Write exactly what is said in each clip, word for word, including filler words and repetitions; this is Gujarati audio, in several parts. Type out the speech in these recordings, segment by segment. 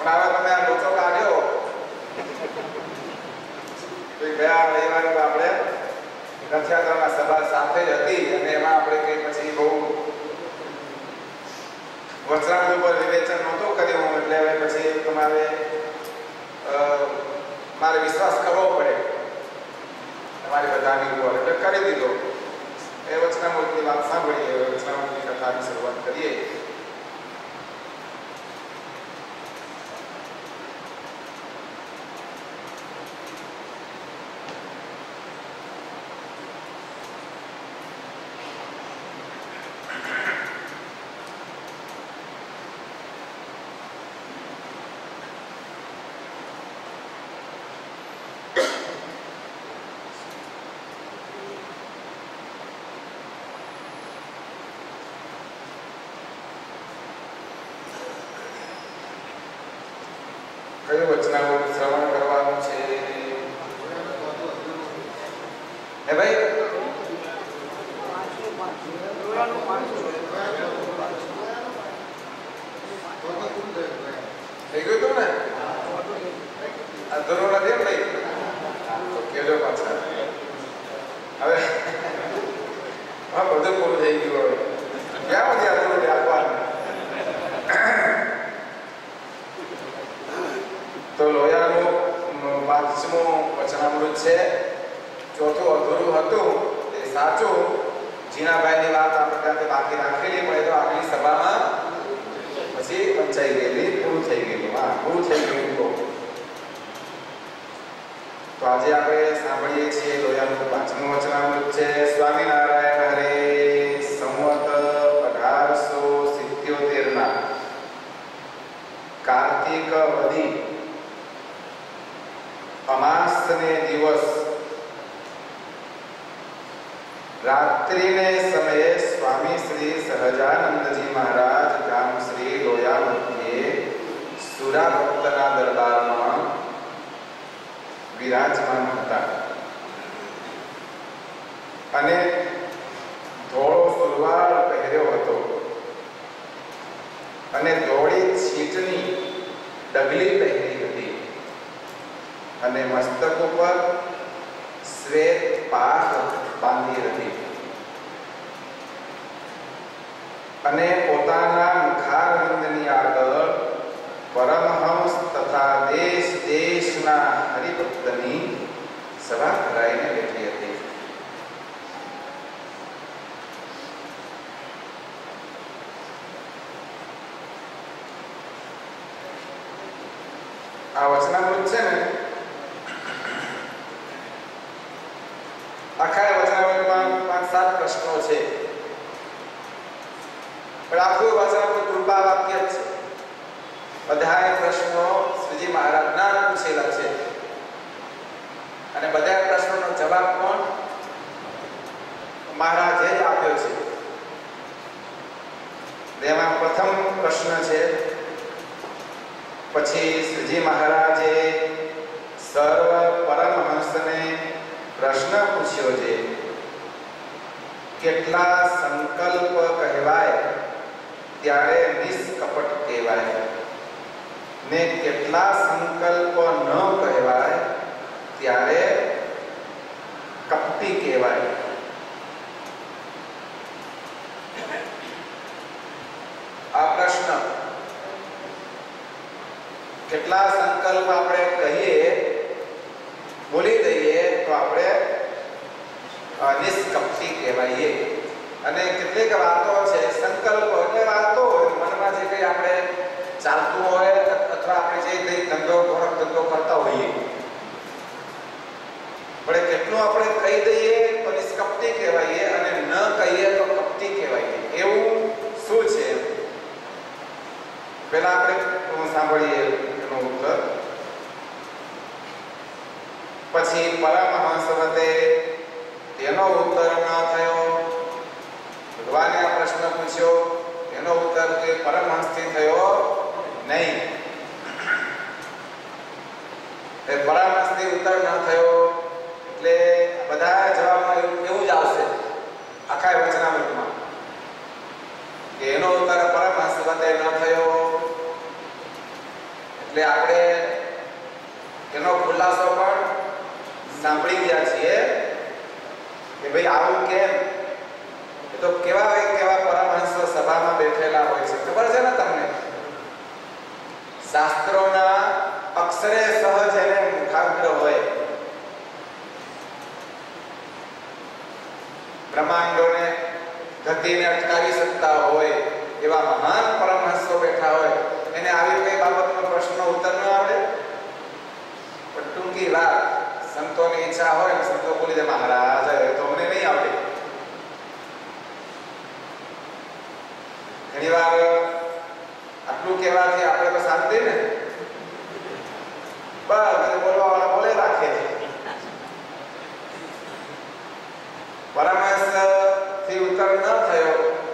પણ હવે તમે આ લોચો કાઢ્યો તો ગયા રવિવારે આપણે રથયાત્રાના સભા સાથે જ હતી અને એમાં આપણે કંઈ પછી બહુ વચનામૃત ઉપર વિવેચન નહોતું કર્યું એટલે હવે પછી તમારે મારે વિશ્વાસ કરવો પડે તમારી બધાની ઉપર એટલે કરી દીધો એ વચનામૃતની વાત સાંભળીએ વચનામૃતની કથાની શરૂઆત કરીએ કયું વચનામૃત શ્રવણ કરવાનું છે હે ભાઈ થઈ ગયું તું ને આ જરૂર નથી એમ નહીં તો કેજો પાછા હવે હા બધું પૂરું થઈ ગયું હવે ક્યાં બધી આ જરૂર આપવાનું તો લોયાનું પાંચમું વચનામૃત છે ચોથું અધૂરું હતું એ સાચું જીનાભાઈની વાત આપણે ત્યાંથી બાકી રાખેલી પણ એ તો આગલી સભામાં પછી પંચાઈ ગયેલી પૂરું થઈ ગયેલું હા પૂરું થઈ ગયું તો તો આજે આપણે સાંભળીએ છીએ લોયાનું પાંચમું વચનામૃત છે સ્વામિનારાયણ હરે સંવત અઢારસો સિત્યોતેર ના કાર્તિક વધી અમાસને દિવસ રાત્રિને સમયે સ્વામી શ્રી સહજાનંદજી મહારાજ ગામ શ્રી લોયા મધ્યે સુરા ભક્તના દરબારમાં વિરાજમાન હતા અને ધોળો સુરવાળ પહેર્યો હતો અને ધોળી છીટની ડગલી પહેરી હતી અને મસ્તક ઉપર શ્વેત પાક બાંધી હતી અને પોતાના મુખારવિંદની આગળ પરમહંસ તથા દેશ દેશના હરિભક્તની સભા કરાઈને બેઠી હતી આ વચનામૃત છે ને આખા વચનામૃતમાં પાંચ સાત પ્રશ્નો છે પણ આખું વચનામૃત કૃપા વાક્ય છે બધા પ્રશ્નો શ્રીજી મહારાજના પૂછેલા છે અને બધા પ્રશ્નોનો જવાબ પણ મહારાજે જ આપ્યો છે તેમાં પ્રથમ પ્રશ્ન છે પછી શ્રીજી મહારાજે સર્વ પરમહંસને પ્રશ્ન પૂછ્યો છે કેટલા સંકલ્પ કહેવાય ત્યારે નિષ્કપટ કહેવાય ને કેટલા સંકલ્પ ન કહેવાય ત્યારે કપટી કહેવાય આ પ્રશ્ન કેટલા સંકલ્પ આપણે કહીએ બોલી દઈએ તો આપણે નિષ્કપટી કહેવાઈએ અને કેટલીક વાતો છે સંકલ્પ એટલે વાતો મનમાં જે કંઈ આપણે ચાલતું હોય અથવા આપણે જે કંઈ ધંધો ખોરાક ધંધો કરતા હોઈએ પણ કેટલું આપણે કહી દઈએ તો નિષ્કપટી કહેવાઈએ અને ન કહીએ તો કપટી કહેવાઈએ એવું શું છે પહેલા આપણે સાંભળીએ એનો ઉત્તર પછી પરમહંસ વતે તેનો ઉત્તર ન થયો ભગવાને આ પ્રશ્ન પૂછ્યો એનો ઉત્તર કે પરમહંસથી થયો નહીં એ પરમહંસથી ઉત્તર ન થયો એટલે બધા જવાબમાં એવું જ આવશે આખા વચનામૃતમાં કે એનો ઉત્તર પરમહંસ વતે ન થયો એટલે આપણે એનો ખુલાસો પણ સાંભળી ગયા છીએ કે ભાઈ આવું કેમ, એ તો કેવા કેવા પરમહંસો સભામાં બેઠેલા હોય છે ખબર છે ને તમને. શાસ્ત્રોના અક્ષરે સહજ એને મુખાગ્ર હોય, બ્રહ્માંડોને ગતિને અટકાવી શકતા હોય એવા મહાન પરમહંસો બેઠા હોય, એને આવી કઈ બાબતનો પ્રશ્ન ઉત્તર ન આવડે. પણ ટૂંકી વાત, સંતોની ઈચ્છા હોય ને સંતો બોલી દે મહારાજ તો મને નહીં આવડે. ઘણી વાર આટલું કહેવાથી આપણે તો શાંતિ ને, બસ બોલવા વાળા બોલે રાખે. પરમહંસ થી ઉત્તર ન થયો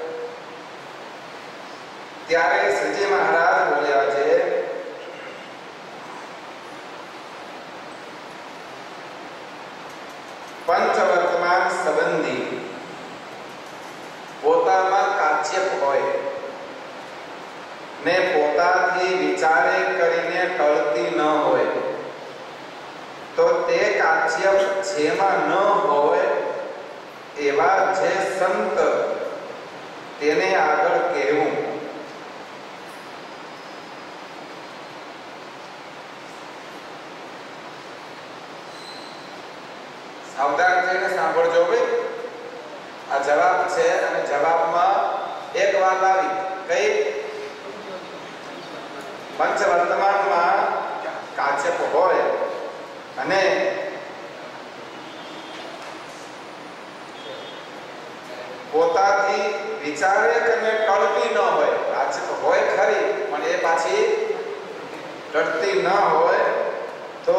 ત્યારે શ્રીજી મહારાજ બોલ્યા છે, પંચવર્તમાન સંબંધી પોતામાં કાચ્યપ હોય ને પોતાથી વિચારે કરીને ટળતી ન હોય તો તે કાચ્યપ જેમાં ન હોય એવા જે સંત તેને આગળ કહેવું. સાવધાન થઈને સાંભળજો ભાઈ. આ જવાબ છે અને જવાબમાં એક વાત આવી કઈ, પંચ વર્તમાનમાં કાચ્યપ હોય અને પોતાથી વિચારે કરીને ટળતી ન હોય. કાચ્યપ હોય ખરી પણ એ પાછી ટળતી ન હોય તો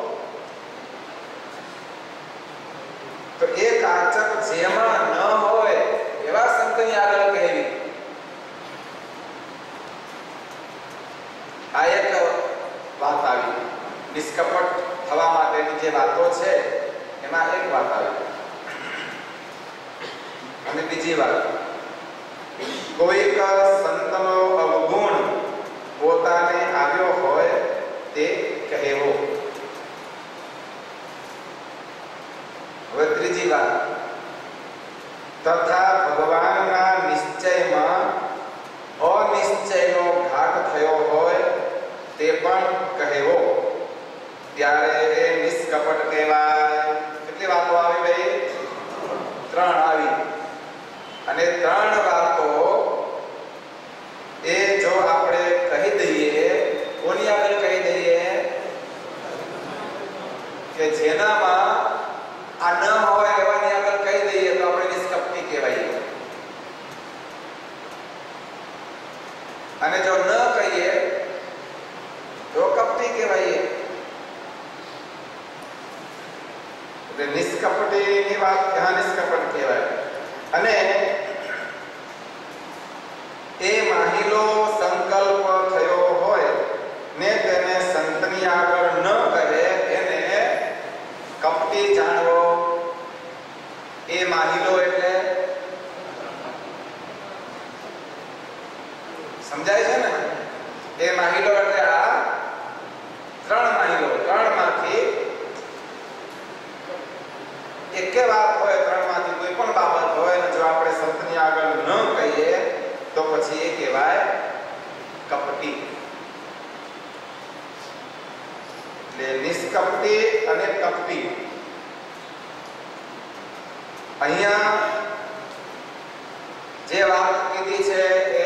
તો એ કાચક જેમાં ન હોય એવા સંતની આગળ કહેવી. આ એક વાત આવી. નિષ્કપટ થવા માટેની જે વાતો છે એમાં એક વાત આવી. અને બીજી વાત, કોઈક સંતનો અવગુણ પોતાને આવ્યો હોય તે કહેવો. હવે ત્રીજી વાત, તથા ભગવાનના નિશ્ચયમાં અનિશ્ચયનો ઘાટ થયો હોય તે પણ કહેવો. ત્યારે એ નિષ્કપટ કહેવાય. કેટલી વાતો આવી ભાઈ? ત્રણ આવી. અને ત્રણ વાતો એ જો આપણે કહી દઈએ, કોની આગળ કહી દઈએ કે જેનામાં આ ન હોય એવાની આગળ કહી દઈએ તો આપણે નિષ્કપટી કહેવાય. અને જો ન કહીએ તો કપટી કહેવાય. એટલે નિષ્કપટીની વાત ત્યાં નિષ્કપટ કહેવાય. અને એ માહિલો સંકલ્પ થયો હોય ને તેને સંતની આગળ ન કહે એને કપટી જાણવો. એ માહિલો એટલે સમજાય છે ને? એ માહિલો એટલે આ ત્રણ માહિલો, ત્રણ માંથી એક વાત હોય, ત્રણ માંથી કોઈ પણ બાબત હોય ને જો આપણે સંતની આગળ ન કહીએ તો પછી એ કહેવાય કપટી. એટલે નિષ્કપટી અને કપટી. અહીંયા જે વાત કીધી છે એ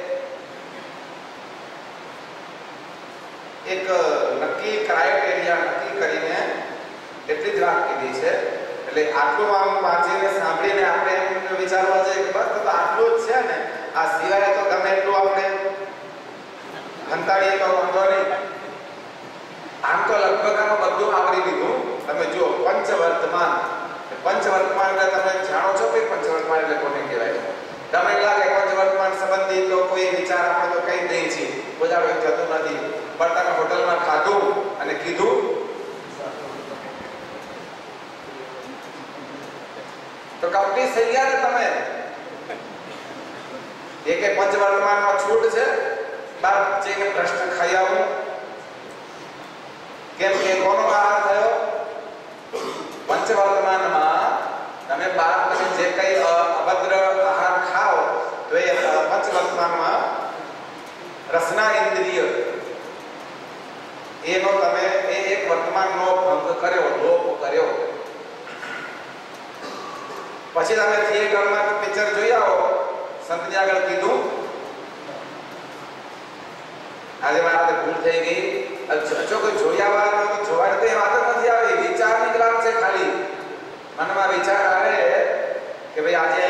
એક નક્કી ક્રાઇટેરિયા નક્કી કરીને એટલી જ વાત કીધી છે. એટલે આટલું આમ વાંચીને સાંભળીને આપણે એમ વિચારવા જઈએ કે બસ તો આટલું જ છે ને, આ સિવાય તો ગમે એટલું આપણે હંતાડીએ તો વાંધો નહીં. આમ તો લગભગ આમાં બધું આવડી લીધું. તમે જુઓ પંચવર્તમાન, પંચવર્તમાન એટલે તમે જાણો છો કે પંચવર્તમાન એટલે કોને કહેવાય? તમે લાગે પંચવર્તમાન સંબંધી તો કોઈ વિચાર આપણે તો કઈ દઈએ છીએ, બજારો જતું નથી. પણ તમે હોટલમાં ખાધું અને કીધું તો કપટી થઈ ગયા ને તમે. એ કે પંચવર્તમાનમાં છૂટ છે, બાર જઈને પ્રશ્ન ખાઈ આવું રસના ઇન્દ્રિય એનો તમે એ એક વર્તમાનનો ભંગ કર્યો, લોપ કર્યો. પછી તમે થિયેટરમાં પિક્ચર જોઈ આવો, સંતની આગળ કીધું આજે મારા ભૂલ થઈ ગઈ, જો કોઈ જોયા વાર તો જોવાની તો એ વાત જ નથી આવી, વિચારની જ વાત છે. ખાલી મનમાં વિચાર આવે કે ભાઈ આજે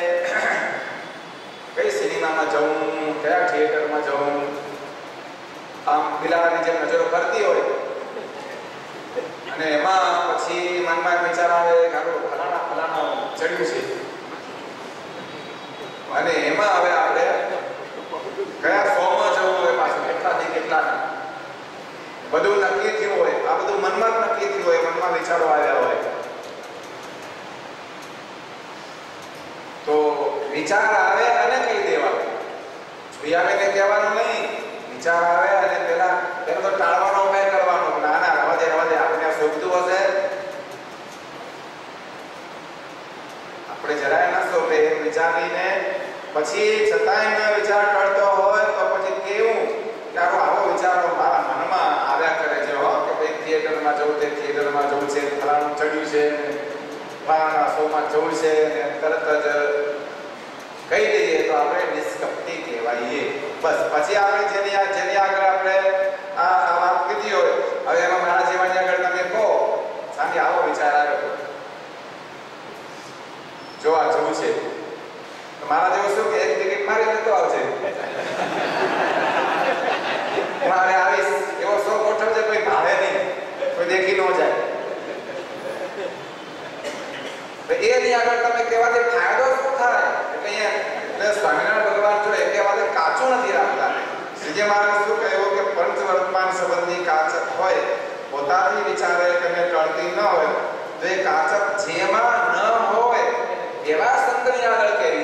કઈ સિનેમામાં જવું, કયા થિયેટરમાં જવું, આમ બિલાડીની જેમ નજરો કરતી હોય અને એમાં પછી મનમાં વિચાર આવે કે આપણું ફલાણા ફલાણા ચડ્યું છે અને એમાં હવે આપણે કયા શોમાં જવું હોય, પાછું કેટલાથી કેટલાના બધું નક્કી થયું હોય. આ બધું મનમાં જ નક્કી થયું હોય, મનમાં વિચારો આવ્યા હોય. તો વિચાર આવે અને કહી દેવાનું, જોઈ આવે ને કહેવાનું નહીં. વિચાર આવે અને પેલા એનો તો ટાળવાનો ઉપાય કરવાનો. ના ના રવા દે રવા દે, આપણે શોભતું હશે, આપણે જરાય ના શોભે એમ વિચારીને પછી છતાંય ન વિચાર કરતો હોય તો પછી કેવું કે આવો વિચારો મારા મનમાં આવ્યા કરે છે હો કે ભાઈ થિયેટરમાં જવું છે, થિયેટરમાં જવું છે, ફલાણું ચડ્યું છે, ફલાણા શોમાં જવું છે, તરત જ કહી દઈએ તો આપણે નિષ્કપટી કહેવાઈએ. બસ પછી આપણે જેની જેની આગળ આપણે આ વાત કીધી હોય, હવે એમાં મારા જીવનની આગળ તમે કહો સામે આવો વિચાર આવ્યો જોવા જવું છે, તો મારા જેવું શું કે એક ટિકિટ મારી લેતો આવજે, મારે આવીશ એવો શો ગોઠવજે, કોઈ ભાવે નહીં, કોઈ દેખી ન જાય. તો એની આગળ તમે કહેવાથી ફાયદો શું થાય? એટલે અહીંયા સ્વામિનારાયણ ભગવાન જો એ કહેવાથી કાચું નથી રાખતા. શ્રીજી મહારાજ શું કહ્યું કે પંચ વર્તમાન સંબંધી કાચક હોય, પોતાથી વિચારે કે મેં ટળતી ન હોય, તો એ કાચક જેમાં ન હોય એવા સંતની આગળ કેવી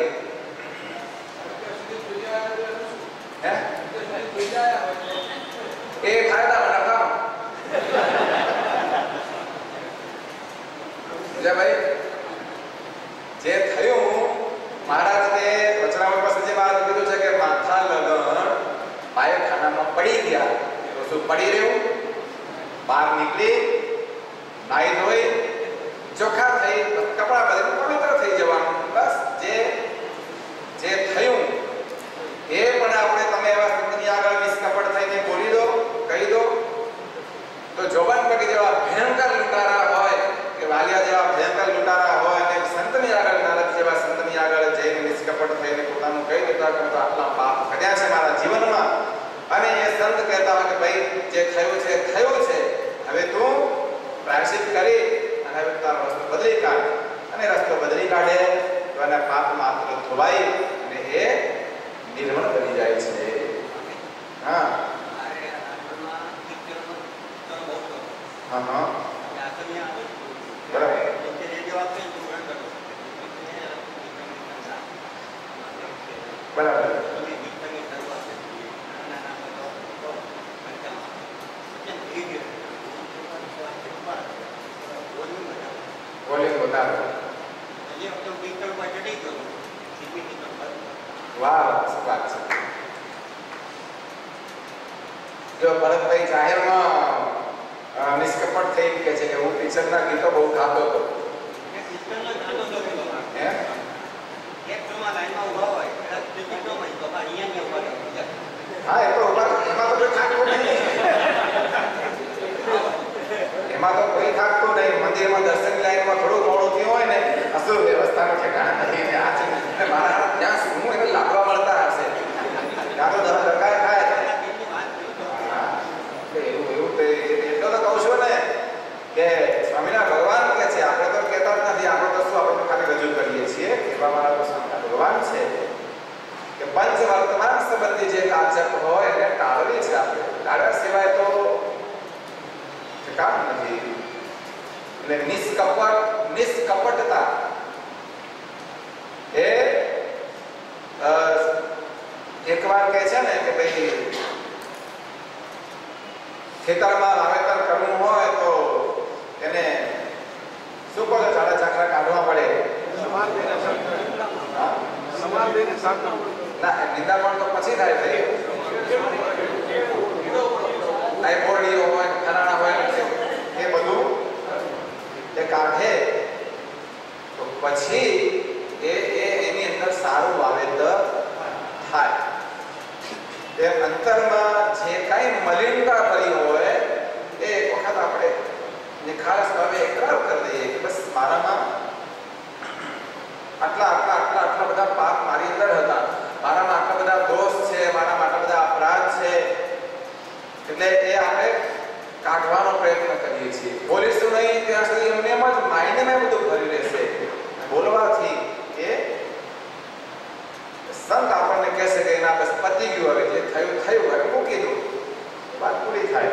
હે એ ફાયદા નકામ જે ભાઈ જે થયું મહારાજને વચનામૃત પાસે જે મહારાજ કીધું છે કે માથા લગન પાયખાનામાં પડી ગયા તો શું પડી રહ્યું, બહાર નીકળી નાઈ ધોઈ ચોખ્ખા થઈ કપડા બદલી પવિત્ર થઈ જવાનું. બસ જે જે થયું એ પણ આપણે તમે એવા સંતની આગળ નિષ્કપટ થઈને બોલી દો, કહી દો. તો જોબન પગી જેવા ભયંકર લૂંટારા હોય કે વાલિયા જેવા ભયંકર લૂંટારા હોય અને સંતની આગળ નારદ જેવા સંતની આગળ જઈને નિષ્કપટ થઈને પોતાનું કહી દેતા કે તો આટલા પાપ કર્યા છે મારા જીવનમાં, અને એ સંત કહેતા હોય કે ભાઈ જે થયું છે થયું છે, હવે તું પ્રાયશ્ચિત કરી અને હવે તારો રસ્તો બદલી કાઢ. અને રસ્તો બદલી કાઢે તો એના પાપ માત્ર ધોવાઈ અને એ નિર્મળ બની જાય છે. હા હા હા બરાબર. બરાબર. વોલ્યુમ વધારો. વાહ શું વાત છે. જો ભરતભાઈ જાહેરમાં નિષ્કપટ થઈ કે છે કે હું પિક્ચરના ગીતો બહુ ગાતો હતો. હા એ તો એમાં તો કોઈ થાકતું નહીં, એમાં તો કોઈ થાકતું નહીં. મંદિરમાં દર્શનની લાઈનમાં થોડું મોડું થયું હોય ને અસુર વ્યવસ્થાનો ઠેકાણા નથી. આ છે મારા ત્યાં શું એને લાગવા મળતા હશે, ત્યાં તો દસ ટકા થાય. એવું એવું એટલો તો કહું છું ને કે સ્વામિનારાયણ ભગવાન કે છે, આપણે તો કહેતા જ નથી, આપણે તો શું આપણે ખાલી રજૂ કરીએ છીએ. એવા મારા તો સ્વામિનારાયણ ભગવાન છે કે પંચ વર્તમાન સંબંધી જે કાચક હોય એને ટાળવી છે. આપણે ટાળ્યા સિવાય તો કામ નથી. એટલે નિષ્કપટ નિષ્કપટતા એ એકવાર કહે છે ને કે ભાઈ ખેતરમાં વાવેતર કરવું હોય તો એને શું કહો ઝાડા ઝાકરા કાઢવા પડે, ના નિંદામણ તો પછી થાય ભાઈ. મલિનતા ભરી હોય એ એક વખત આપણે નિખાલસ ભાવે એકરાર કરી દઈએ કે બસ મારામાં આટલા આટલા આટલા આટલા બધા પાપ મારી અંદર હતા, મારામાં આટલા બધા દોષ છે, મારામાં આટલા બધા અપરાધ છે, એટલે એ આપણે કાઢવાનો પ્રયત્ન કરીએ છીએ. બોલીશું નહીં ત્યાં સુધી એમને એમ જ માઇન્ડમાં બધું ભરી રહેશે. બોલવાથી એ સંત આપણને કહેશે કે એના બસ પતી ગયું, હવે જે થયું થયું, હવે મૂકી દો, વાત પૂરી થાય.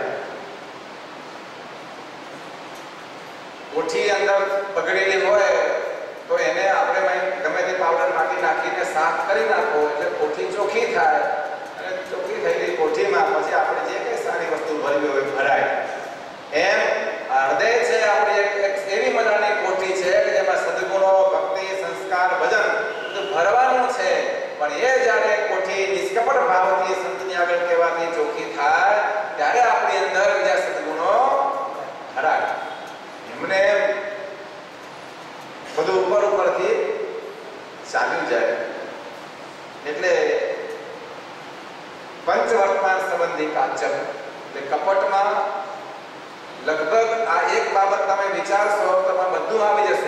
કોઠી અંદર બગડેલી હોય તો એને આપણે ગમે તે પાવડર નાખી નાખીને સાફ કરી નાખો એટલે કોઠી ચોખ્ખી થાય, અને ચોખ્ખી થયેલી કોઠીમાં પછી આપણે જે કઈ સારી વસ્તુ ભરવી હોય ભરાય. એમ હૃદય છે આપણી એક એવી મજાની કોઠી છે કે જેમાં સદગુણો, ભક્તિ, સંસ્કાર, ભજન બધું ભરવાનું છે. પણ એ જ્યારે કોઠી નિષ્કપટ ભાવથી સંતની આગળ કહેવાથી ચોખ્ખી થાય ત્યારે આપણી અંદર બીજા સદગુણો ભરાય. એમને બધું ઉપર ઉપરથી ચાલ્યું જાય. એટલે પંચવર્તમાન સંબંધી કાચક એટલે કપટમાં લગભગ આ એક બાબત તમે વિચારશો તો બધું આવી જશે.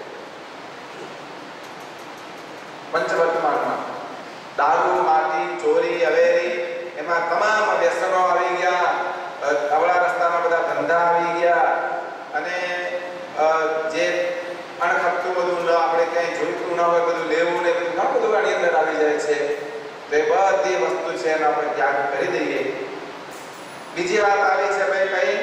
પંચવર્તમાનમાં દારૂ, માટી, ચોરી, અવેરી, એમાં તમામ વ્યસનો આવી ગયા, અવળા રસ્તામાં બધા ધંધા આવી ગયા, અને જે અણખપતું બધું આપણે ક્યાંય જોઈતું ના હોય બધું લેવું ને બધું ઘણું બધું આની અંદર આવી જાય છે. તો એ બધી વસ્તુ છે એને આપણે ત્યાગ કરી દઈએ. બીજી વાત આવી છે ભાઈ કઈ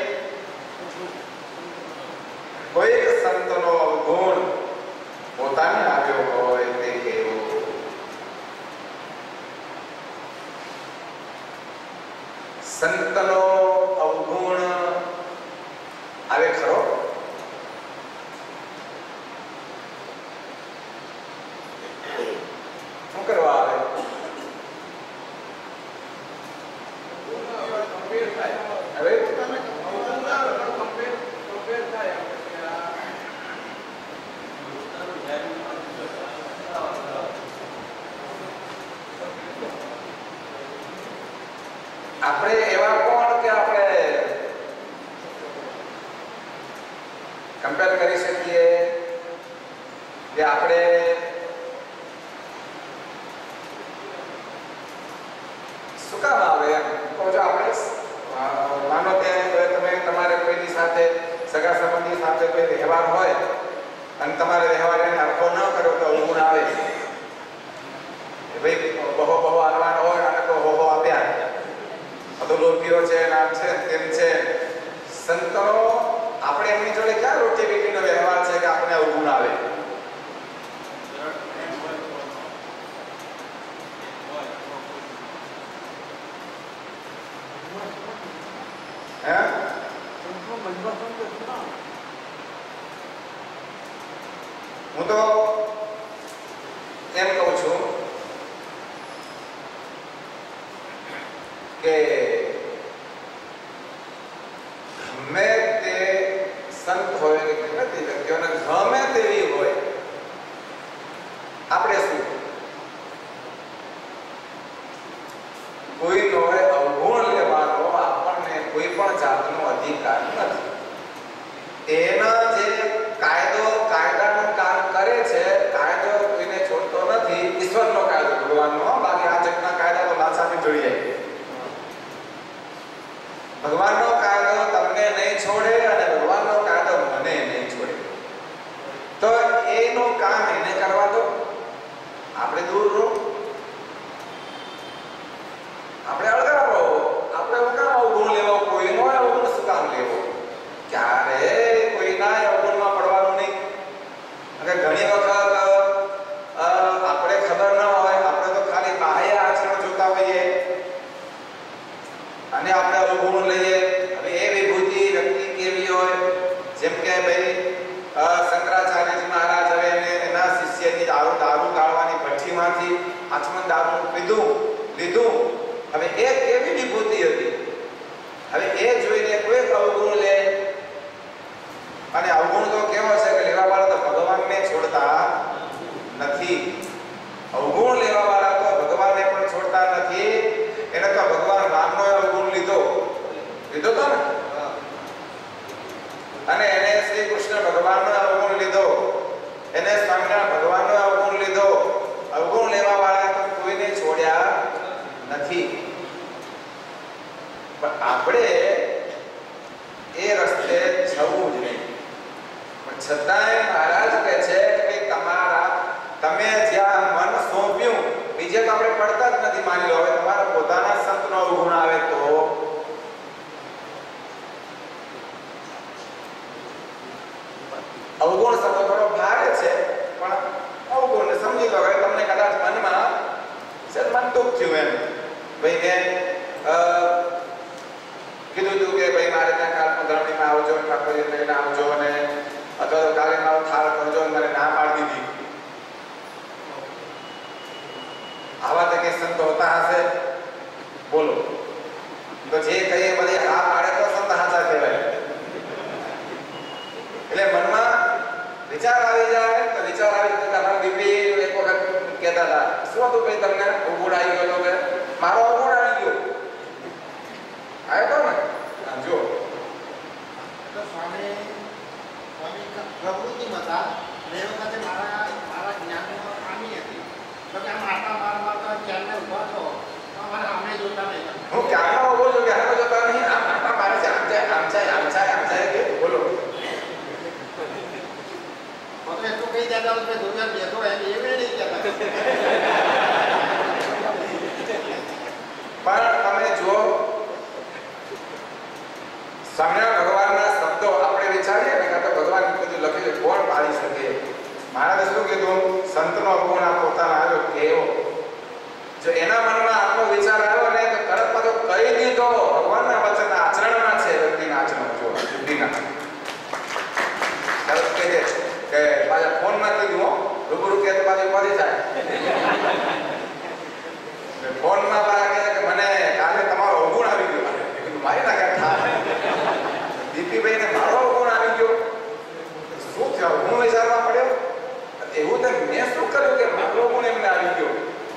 કોઈક સંતનો અવગુણ પોતાને આવ્યો હોય તે કેવો. સંતનો અવગુણ આવે ખરો? શું કરવા આવે? હવે આપણે એવા કોણ કે આપણે કમ્પેર કરી શકીએ કે આપણે શું કામ આવે એમ કહો છો? આપણે માનો કે તમે તમારે કોઈની સાથે સગા સંબંધી સાથે કોઈ વ્યવહાર હોય અને તમારે વ્યવહાર એને હરખો ન કર્યો તો અવગુણ આવે. ભાઈ બહો બહો હાલવાનો હોય અને તો હો હો આપ્યા તો લોભીઓ છે, નામ છે, તેમ છે. સંતો આપણે એમની જોડે ક્યાં રોટી બેટીનો વ્યવહાર છે કે આપણે અવગુણ આવે? હું તો એમ કહું છું કે ગમે તે સંત હોય કે ગમે તે વ્યક્તિઓને ગમે તેવી હોય, આપણે શું કોઈનો અવગુણ લેવાનો આપણને કોઈ પણ જાતનો અધિકાર નથી. એના જે કાયદો કાયદાનું કામ કરે છે, કાયદો કોઈને છોડતો નથી. ઈશ્વરનો કાયદો, ભગવાનનો. બાકી આ જગતના કાયદા તો લાસાથી જોડી જાય. ભગવાનનો કાયદો તમને નહીં છોડે અને ભગવાનનો કાયદો મને નહીં છોડે. તો એનું કામ એને કરવા દો, આપણે દૂર રહો, આપણે અળગા રહો. આપણે કામ અવગુણ લેવો? કોઈનો અવગુણ શું કામ લેવો? ક્યારે કોઈના અવગુણમાં પડવાનું નહીં. અને ઘણી વખત આપણે ખબર ન હોય, આપણે તો ખાલી બાહ્ય આચરણ જોતા હોઈએ અને આપણે અવગુણ લઈએ. હવે એ વિભૂતિ વ્યક્તિ કેવી હોય? જેમ કે ભાઈ શંકરાચાર્યજી મહારાજ હવે એના શિષ્યની દારૂ દારૂ કાઢવાની ભઠ્ઠીમાંથી આચમન દારૂ પીધું લીધું. હવે એ કેવી વિભૂતિ હતી? હવે એ જોઈને કોઈ અવગુણ લે, અને અવગુણ તો કેવો છે કે લેવા વાળા તો ભગવાનને છોડતા નથી. અવગુણ લેવા વાળા તો ભગવાનને પણ છોડતા નથી. એને તો ભગવાન રામનો અવગુણ લીધો આપણે એ રસ્તે જવું જ નહીં. પણ છતાંય મહારાજ કહે છે કે તમારા તમે જ્યાં મન સોંપ્યું બીજે તો આપણે પડતા જ નથી. માની લો હવે તમારા પોતાના સંતનો અવગુણ આવે તો અવગુણ શબ્દ થોડો ભારે છે પણ અવગુણ સમજી લો કે તમને કદાચ મનમાં મન દુઃખ થયું એમ ભાઈ મેં કીધું હતું કે ભાઈ મારે ત્યાં કાલ પંદરમીમાં આવજો ઠાકોરજી લઈને આવજો અને અથવા તો કાલે મારો થાળ કરજો મને ના પાડી દીધી. આવા તો કે સંત હોતા હશે બોલો તો જે કહીએ બધી હા પાડે તો સંત હાચા કહેવાય. એટલે મનમાં વિચાર આવી જાય તો વિચાર આવી જાય. તમારા દીકરી એક વખત કહેતા હતા શું હતું ભાઈ તમને અવગુણ આવી ગયો કે મારો અવગુણ આવી ગયો આવ્યો ને જો તો સ્વામી સ્વામી પ્રવૃત્તિમાં હતા એ વખતે મારા મારા જ્ઞાનમાં ખામી હતી તો કે આમ આટા માર મારતા ક્યારને ઉભા છો અમારે સામે જોતા નહીં. હું ક્યારનો ઉભો છું ક્યારનો જોતા નહીં આમ આટા મારે છે આમ જાય આમ જાય આમ જાય આમ જાય કે બોલો તો એટલું કહી દેતા કે દુનિયા બેઠો એમ એવી નહીં કહેતા. પણ તમે જો સ્વામિનારાયણ ભગવાનના શબ્દો આપણે વિચારીએ ને કાં તો ભગવાન બધું લખ્યું છે કોણ પાળી શકે. મહારાજે શું કીધું સંતનો અવગુણ આ પોતાનો આવ્યો કેવો જો એના મનમાં આટલો વિચાર આવ્યો ને તો તરત પાછો કહી દીધો. ભગવાનના વચન આચરણમાં છે વ્યક્તિના આચરણ જો બુદ્ધિના તરત કહી દે કે પાછા ફોનમાં કીધું રૂબરૂ કે તો પાછી પડી જાય. ફોનમાં પાછા કહે કે મને કાલે તમારો અવગુણ આવી ગયો મારી નાખે દીપીભાઈ ને મારો અવગુણ આવી ગયો શું થયું હું વિચારવા પડ્યો એવું તો મેં શું કર્યું કે મારો અવગુણ એમને આવી ગયો.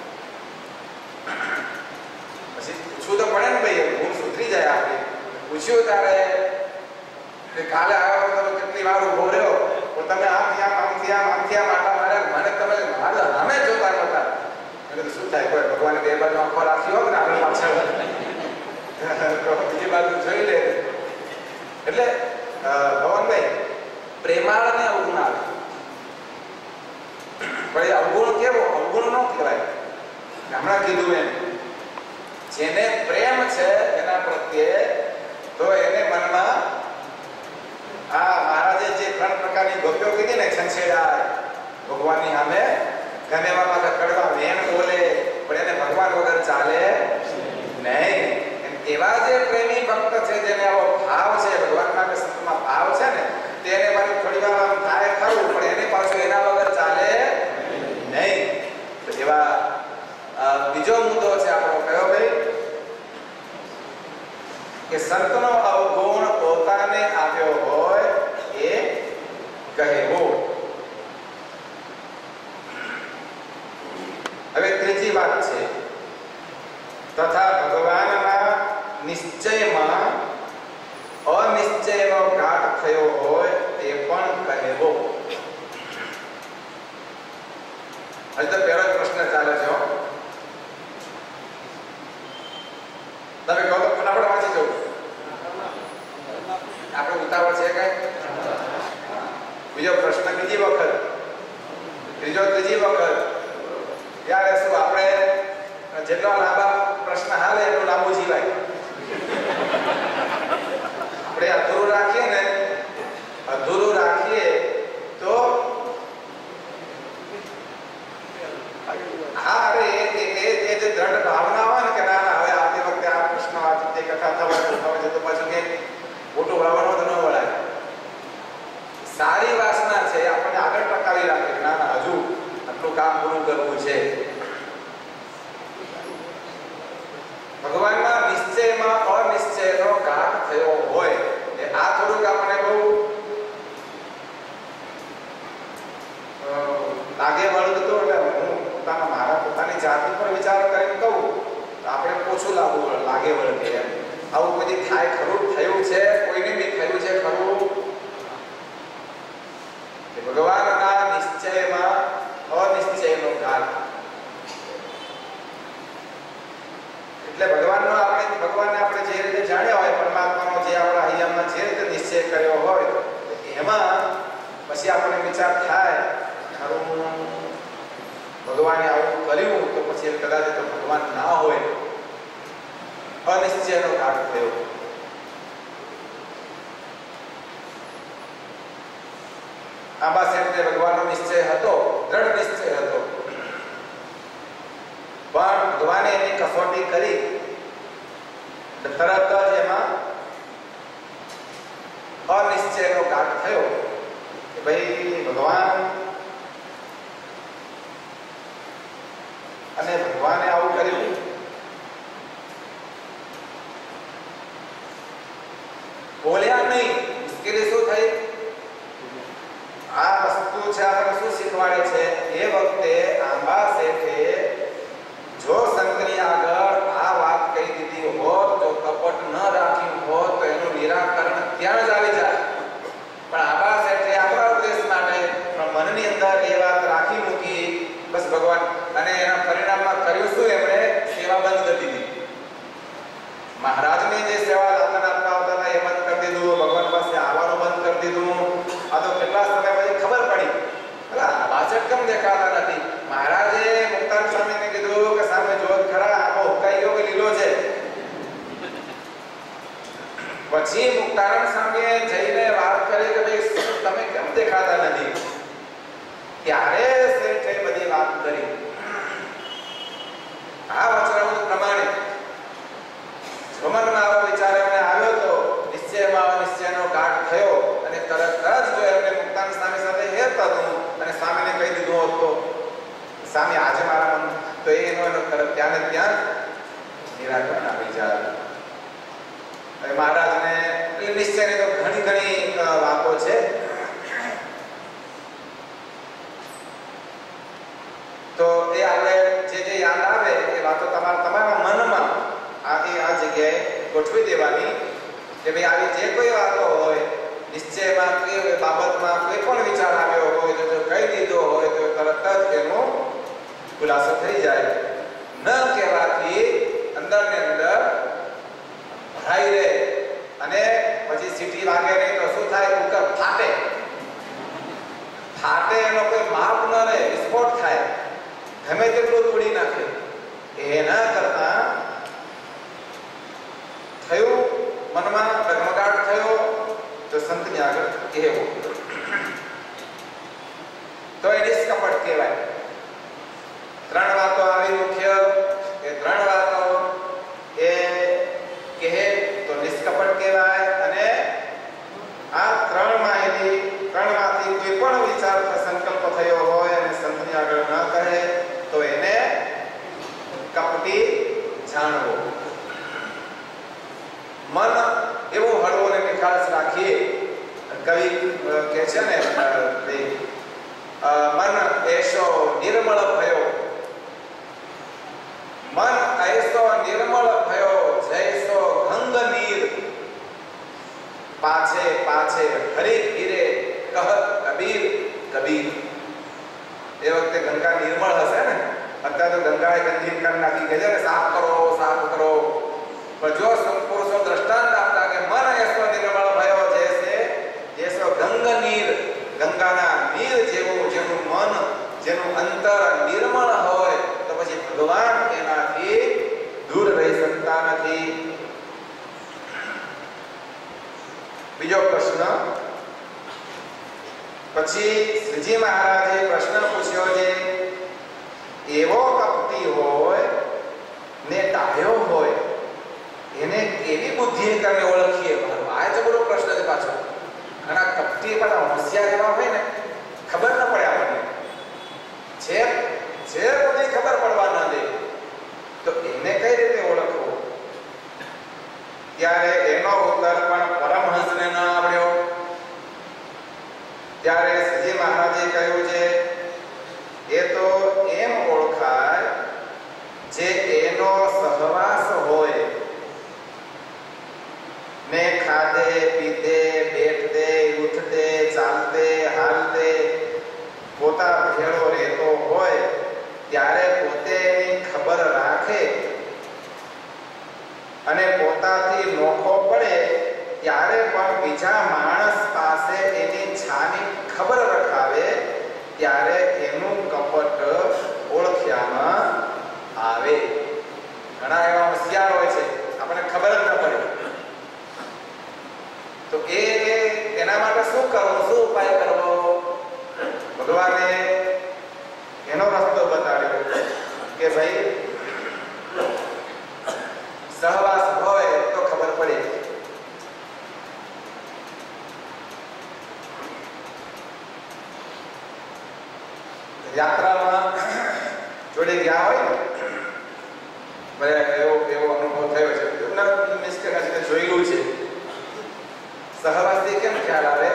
પછી પૂછવું તો પડે ને ભાઈ ભૂલ સુધરી જાય આપણે પૂછ્યું તારે કાલે આવ્યો તો કેટલી વાર ઉભો રહ્યો પણ તમે આમથી આમ આમથી આમ આમથી આમ આટા માર્યા મને તમે મારા સામે જોતા નહોતા. એટલે શું થાય કોઈ ભગવાને બે બાજુ આંખો રાખી હોત ને આપણે પાછળ બીજી બાજુ જોઈ લે. એટલે ભવનભાઈ પ્રેમાળને અવગુણ આવે પણ એ અવગુણ કેવો અવગુણ ન કહેવાય. હમણાં કીધું એમ જેને પ્રેમ છે એના પ્રત્યે તો એને મનમાં આ મહારાજે જે ત્રણ પ્રકારની ગોપીઓ કીધી ને છંછેડા ભગવાનની સામે ગમે એવા પાછા કડવા વેણ બોલે પણ એને ભગવાન વગર ચાલે નહીં. એવા જે પ્રેમી ભક્ત છે જેને આવો ભાવ છે ભગવાનના કે સંતમાં ભાવ છે ને તેને પાછું થોડી વાર આમ થાય ખરું પણ એને પાછું એના વગર ચાલે નહીં. તો એવા બીજો મુદ્દો છે આપણો કયો ભાઈ કે સંતનો અવગુણ પોતાને આવ્યો હોય એ કહેવો. હવે ત્રીજી વાત છે તથા ભગવાનના નિશ્ચયમાં અનિશ્ચયનો ઘાટ થયો હોય તે પણ કહેવો. હજી તો પહેલો પ્રશ્ન ચાલે છે તમે કહો તો ફટાફટ વાંચી જવું આપણે ઉતાવળ છે કઈ. બીજો પ્રશ્ન બીજી વખત ત્રીજો ત્રીજી વખત ત્યારે શું આપણે જેટલો લાંબા પ્રશ્ન હાલે એટલું લાંબુ જીવાય. આપણે અધૂરું રાખીએ ને અધૂરું રાખીએ તો હા અરે એ જે દ્રઢ ભાવના હોય ને કે ના ના હવે આવતી વખતે આ પ્રશ્ન વાંચી કથા થવા થવા જતો પાછું કે ખોટું વળવાનું તો ન વળાય. સારી વાસના છે આપણને આગળ ટકાવી રાખે ના ના હજુ આટલું કામ પૂરું કરવું છે. ભગવાનના નિશ્ચયમાં અનિશ્ચયનો ઘાટ થયો હોય એ આ થોડુંક આપણે બહુ લાગે વળતું હતું એટલે હું પોતાના મારા પોતાની જાત પર વિચાર કરીને કહું તો આપણે ઓછું લાગવું લાગે વળગે એમ. આવું બધી થાય ખરું થયું છે કોઈને બી થયું છે ખરું ભગવાનના નિશ્ચયમાં અનિશ્ચયનો ઘાટ. એટલે ભગવાનનો આપણે ભગવાનને આપણે જે રીતે જાણ્યા નિશ્ચય કર્યો હોય એમાં પછી આપણને વિચાર થાય ખરું ભગવાને આવું કર્યું તો પછી કદાચ તો ભગવાન ના હોય, અનિશ્ચયનો ઘાટ થયો. આંબા શેઠને ભગવાનનો નિશ્ચય હતો, દ્રઢ નિશ્ચય હતો, પણ ભગવાને એની કસોટી કરી તરત જ એમાં અનિશ્ચયનો ઘાટ થયો કે ભાઈ ભગવાન અને ભગવાને આવું કર્યું. બોલ્યા નહીં. મુશ્કેલી શું થઈ? આ વસ્તુ છે આપણે શું શીખવાડે છે? એ વખતે આંબા શેઠે જો સંતની આગળ આ વાત કહી દીધી હોત, તો કપટ ન રાખ્યું હોત, તો એનું નિરાકરણ ત્યાં જ આવી જાય. પણ આંબા શેઠે આપણા ઉદ્દેશ માટે મનની અંદર એ વાત રાખી મૂકી, બસ ભગવાન, અને એના પરિણામમાં કર્યું શું? એમણે સેવા બંધ કરી દીધી. મહારાજની જે સેવા દાતન આપતા આવતા હતા એ બંધ કરી દીધું, ભગવાન પાસે આવવાનું બંધ કરી દીધું. આ તો કેટલા સમય પછી ખબર પડી, અલા પાછળ કેમ દેખાતા નથી? મહારાજે મુક્તાન સ્વામીને કીધું કે સામે જોત ખરા, આખો હુકાઈ ગયો કે લીલો છે. પછી મુક્તાન સ્વામીએ જઈને વાત કરી કે ભાઈ તમે કેમ દેખાતા નથી? ત્યારે શેઠે બધી વાત કરી. આ વચનામૃત પ્રમાણે મનમાં આવો વિચાર એમને આવ્યો તો નિશ્ચયમાં અનિશ્ચયનો ઘાટ થયો, અને તરત જ જો એમને મુક્તાન સ્વામી સાથે હેત હતું અને સ્વામીને કહી દીધું હોત તો સ્વામી આજે મારા મન, તો એનો એનો તરત ત્યાં ને ત્યાં નિરાકરણ આવી જાય. હવે મહારાજને એટલે નિશ્ચયની તો ઘણી ઘણી વાતો છે. તો એ આપણે જે જે યાદ આવે એ વાતો તમારા તમારા મનમાં આ આ જગ્યાએ ગોઠવી દેવાની કે ભાઈ આવી જે કોઈ વાતો હોય, નિશ્ચયમાં કે બાબતમાં કોઈ પણ વિચાર આવ્યો હોય તો જો કહી દીધો હોય તો તરત જ એનો ખુલાસો થઈ જાય. ન કહેવાથી અંદર ને અંદર ભરાઈ રહે અને પછી સીટી વાગે નહીં તો શું થાય? કુકર ફાટે. ફાટે એનો કોઈ માપ ન રહે, વિસ્ફોટ થાય, ગમે તેટલું તોડી નાખે. એના કરતા થયું મનમાં ડગમગાટ થયો તો સંતની આગળ કહેવું, તો એ નિષ્કપટ કહેવાય. ત્રણ વાતો આવી મુખ્ય, એ ત્રણ વાતો એ કહે તો નિષ્કપટ કહેવાય. અને આ ત્રણ માહિતી ત્રણ માંથી કોઈ પણ વિચાર સંકલ્પ થયો હોય અને સંતની આગળ ન કહે તો એને કપટી જાણવો. મન એવો હળવો અને નિખાલસ રાખીએ. કવિ કહે છે ને મન એસો નિર્મળ ભયો, મન એસો નિર્મળ ભયો જૈસો ગંગ નીર, પાછે પાછે હરી ધીરે કહત કબીર કબીર. એ વખતે ગંગા નિર્મળ હશે ને, અત્યારે તો ગંગાએ ગંદીર કરી નાખી, કહે છે ને સાફ કરો સાફ કરો. પણ જો સંપુરુષો દ્રષ્ટાંત આપતા કે મન એસો નિર્મળ ભયો જૈસે જેસો ગંગ નીર, ગંગાના નીર જેવું જેનું મન, જેનું અંતર નિર્મળ હોય તો પછી ભગવાન એનાથી દૂર રહી શકતા નથી. બીજો પ્રશ્ન પછી શ્રીજી મહારાજે પ્રશ્ન પૂછ્યો છે, એવો કપટી હોય ને ડાયો હોય એને કેવી બુદ્ધિ કરીને ઓળખીએ? આ જબરો પ્રશ્ન છે પાછો. અને આ કપટી પણ હોશિયાર એવા હોય ને, ખબર ન પડે આપણને, જે જે બધી ખબર પડવા ન દે તો એને કઈ રીતે ઓળખવો? ત્યારે એનો ઉત્તર પણ પરમહંસને ન આવડ્યો. ત્યારે શ્રીજી મહારાજે કહ્યું છે, એ તો એમ ઓળખાય જે એનો સહવાસ હોય ને ખાધે પીધે બેઠતે ઉઠતે ચાલતે હાલતે પોતા ભેળો રહેતો હોય ત્યારે પોતે એની ખબર રાખે અને પોતાથી નોખો પડે ત્યારે પણ બીજા માણસ પાસે એની છાની ખબર રખાવે ત્યારે એનું કપટ ઓળખ્યામાં આવે. ઘણા એવા હોશિયાર હોય છે આપણને ખબર જ ન પડે, તો એ એના માટે શું કરવું, શું ઉપાય કરવો? ભગવાને એનો રસ્તો બતાવ્યો કે ભાઈ સહવાસ હોય તો ખબર પડે. યાત્રામાં જોડે ગયા હોય ને એવો એવો અનુભવ થયો છે, મીન્સ કે જોયેલું છે. સહવાસથી કેમ ખ્યાલ આવે?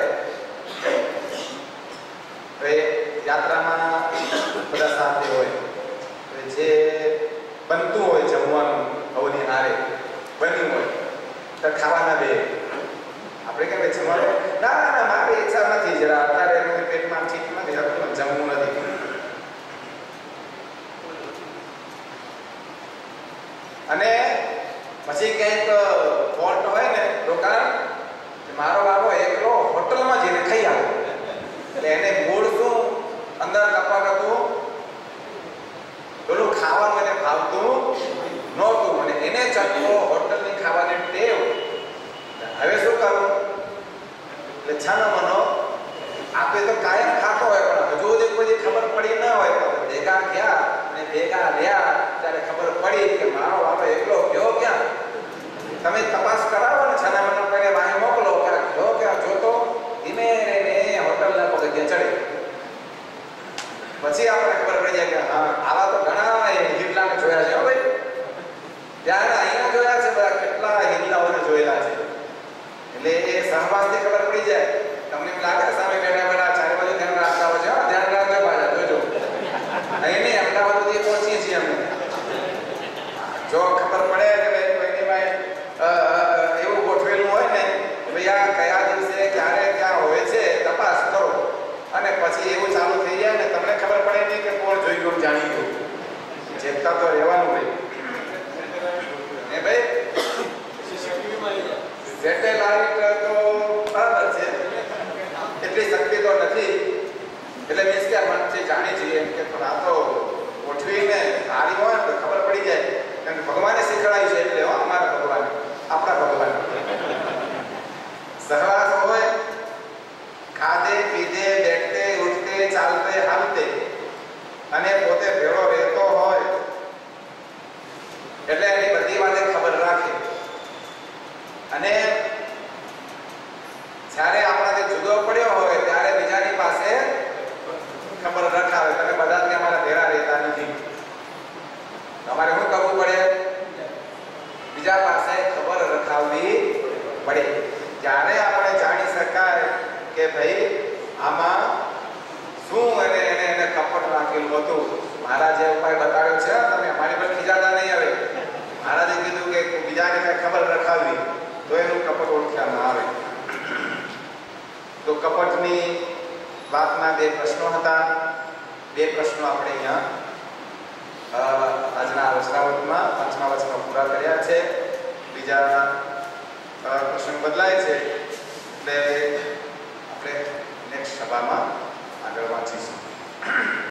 યાત્રામાં બધા સાથે હોય, જે બનતું હોય જમવાનું અવની હારે બન્યું હોય તો ખાવાના બે આપણે કેમ જમવાનું ના ના ના મારી ઈચ્છા નથી, જરા અત્યારે પેટમાં ઠીક નથી, જમવું નથી. અને પછી કંઈક ફોલ્ટ હોય ને રોકાણ, મારો બાબો એકલો હોટલમાં જઈને ખાઈ આવે, એટલે એને મૂળ શું અંદર કપાટ હતું, પેલું ખાવાનું એને ભાવતું નહોતું અને એને ચટકો હોટલની ખાવાની ટેવ. હવે શું કરવું? એટલે છાનો મનો આપે તો કાયમ ખાતો હોય, પણ હજુ સુધી કોઈ ખબર પડી ન હોય, પણ ભેગા ગયા અને ભેગા રહ્યા ત્યારે ખબર પડી કે મારો બાબો એકલો ગયો ક્યાં. તમે તપાસ કરાવો ને છાના મનો કરીને બહાર મોકલો કે ગયો ક્યાં, જોતો ધીમે રહીને હોટલના પગથિયા ચડે. પછી આપણે ખબર પડી જાય કે હા આવા તો ઘણા હિરલાને જોયા છે. ભાઈ ત્યારે અહીંયા જોયા છે, બધા કેટલા હિરલાઓને જોયેલા છે. એટલે એ સહવાસથી ખબર પડી જાય. તમને એમ લાગે સામે બેઠા બેઠા ચારે બાજુ ધ્યાન રાખતા હોય છે, હા ધ્યાન રાખજો પાછા જોજો. અહીં નહીં, અમદાવાદ સુધી પહોંચીએ છીએ અમે. જો ખબર પડે કે ભાઈ કોઈની ભાઈ એવું ગોઠવેલું હોય ને ભાઈ આ કયા દિવસે ક્યારે ક્યાં હોય છે તપાસ કરો, અને પછી એવું ચાલુ થઈ જાય ને તમને ખબર પડે નહીં કે કોણ જોઈ ગયું જાણી ગયું. ચેતતા તો રહેવાનું ભાઈ. એ ભાઈ સેટેલાઇટ તો બરાબર છે, એટલી શક્તિ તો નથી, એટલે મીન્સ કે મનથી જાણી જઈએ કે આ તો ગોઠવીને હારી હોય તો ખબર પડી જાય. કારણ કે ભગવાને શીખવાડ્યું છે, એટલે અમારા ભગવાન, આપણા ભગવાન. સહવાસ હોય, ખાધે પીધે બેઠતે ઉઠતે ચાલતે હાલતે અને પોતે ભેળો રહેતો હોય, એટલે એની બધી વાતે ખબર રાખે. અને જ્યારે આપણાથી જુદો પડ્યો હોય ત્યારે બીજાની પાસે ખબર રખાવે. તમે બધા જ અમારા ભેળા રહેતા નથી, તમારે શું કરવું પડે? બીજા પાસે ખબર રખાવવી પડે. ત્યારે આપણે જાણી શકાય કે ભાઈ આમાં શું એને એને એને કપટ રાખેલું હતું. મહારાજે ઉપાય બતાવ્યો છે, તમે અમારી પર ખીજાતા નહીં. આવે મહારાજે કીધું કે બીજાને કઈ ખબર રખાવવી તો એનું કપટ ઓળખ્યામાં આવે. તો કપટની વાતના બે પ્રશ્નો હતા. બે પ્રશ્નો આપણે અહીંયા આજના વચનાવૃતમાં પાંચમા વચમાં પૂરા કર્યા છે. બીજા પ્રશ્ન બદલાય છે, એટલે આપણે નેક્સ્ટ સભામાં આગળ વાંચીશું.